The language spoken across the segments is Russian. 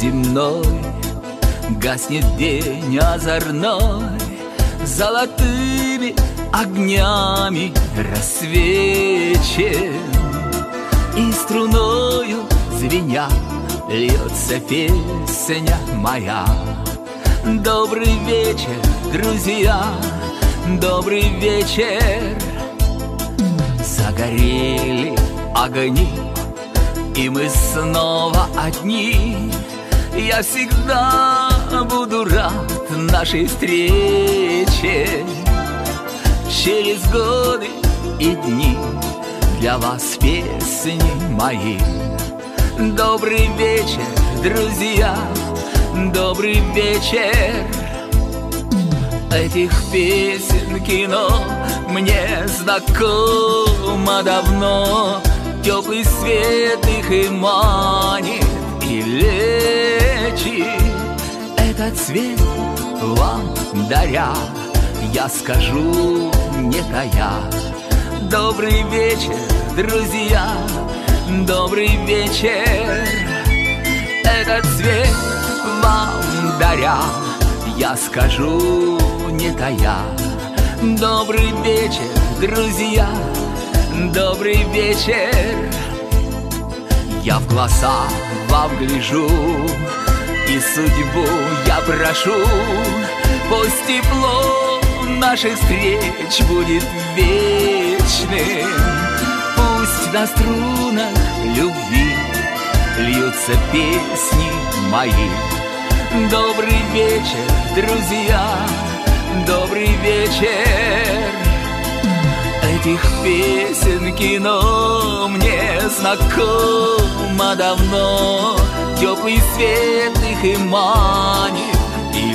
неземной, гаснет день озорной, золотыми огнями рассвечен, и струною звеня льется песня моя. Добрый вечер, друзья, добрый вечер. Загорели огни, и мы снова одни. Я всегда буду рад нашей встрече. Через годы и дни для вас песни мои. Добрый вечер, друзья, добрый вечер. Этих песен кино мне знакомо давно. Теплый свет их и манит, и лечит. Этот цвет вам даря, я скажу, не тая. Добрый вечер, друзья, добрый вечер. Этот цвет вам даря, я скажу, не тая. Добрый вечер, друзья, добрый вечер. Я в глаза вам гляжу, и судьбу я прошу. Пусть тепло наших встреч будет вечным. Пусть на струнах любви льются песни мои. Добрый вечер, друзья, добрый вечер. Этих песен кино мне знакомо давно. Теплый свет их и манит, и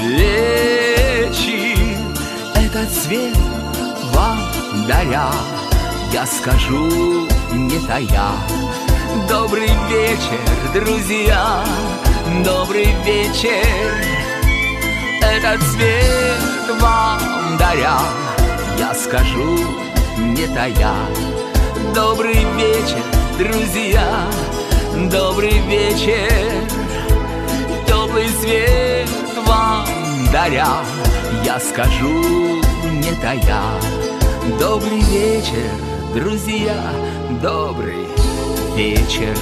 лечит. Этот цвет вам даря, я скажу, не тая. Добрый вечер, друзья, добрый вечер. Этот цвет вам даря, я скажу, не тая. Добрый вечер, друзья, добрый вечер. Теплый свет вам даря, я скажу, не тая. Добрый вечер, друзья, добрый вечер.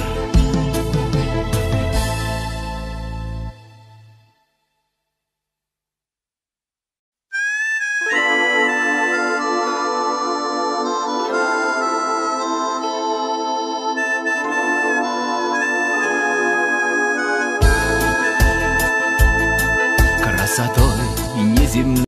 Красотой неземной